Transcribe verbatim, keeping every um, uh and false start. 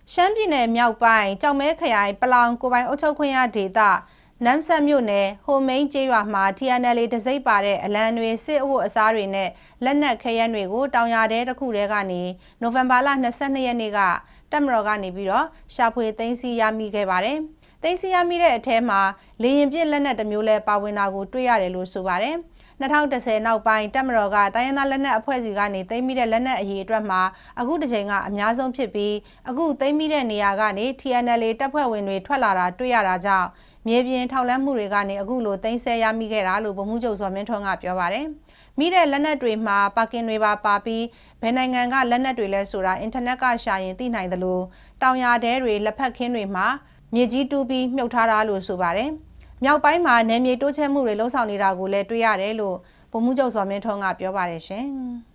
ရှမ်းပြည်နယ်မြောက်ပိုင်းကြောင်မဲခရိုင်ပလောင်ကိုပိုင်အုပ်ချုပ်ခွင့်ရဒေသနမ်ဆတ်မြို့နယ်ဟိုမိန်ကျေးရွာမှာ T N L A တစိမ့်ပါတဲ့အလံတွေစစ်အဝတ်အစားတွေနဲ့လက်နက်ခဲယမ်းတွေကိုတောင်ရတဲ့တစ်ခုတည်းကနေနိုဝင်ဘာလ၂၂ရက်နေ့ကတပ်မတော်ကနေပြီးတော့ရှာဖွေသိမ်းဆည်းရမိခဲ့ပါတယ်။သိမ်းဆည်းရမိတဲ့အထဲမှာလေရင်ပြစ်လက်နက်တစ်မျိုးလဲပါဝင်တာကိုတွေ့ရတယ်လို့ဆိုပါတယ်။၂၀၁၀နောက်ပိုင်းတပ်မတော်ကတိုင်းရင်းသားလက်နက်အဖွဲ့အစည်းကနေသိမ်းမိတဲ့လက်နက်အရေးအတွက်မှာအခုတစ်ချိန်ကအများဆုံးဖြစ်ပြီးအခုသိမ်းမိတဲ့နေရာကနေ T N L A တပ်ဖွဲ့ဝင်တွေထွက်လာတာတွေ့ရတာကြောင့်မြေပြင်ထောက်လှမ်းမှုတွေကနေအခုလိုသိမ်းဆည်းရမိခဲ့တာလို့ဗိုလ်မှူးချုပ်ဇော်မင်းထွန်းကပြောပါတယ်။မိတဲ့လက်နက်တွေမှာပါကင်တွေပါပါပြီးဘယ်နိုင်ငံကလက်နက်တွေလဲဆိုတာအင်တာနက်ကရှာရင်သိနိုင်တယ်လို့တောင်ရတဲတွေလက်ဖက်ခင်းတွေမှာမြေကြီးတူးပြီးမြုပ်ထားတာလို့ဆိုပါတယ်။မြောက်ပိုင်းမှာနယ်မြေတိုးချဲ့မှုတွေလှုံ့ဆော်နေတာကိုလည်းတွေ့ရတယ်လို့ဗိုလ်မှူးချုပ်ဇော်မင်းထွန်းကပြောပါတယ်ရှင်။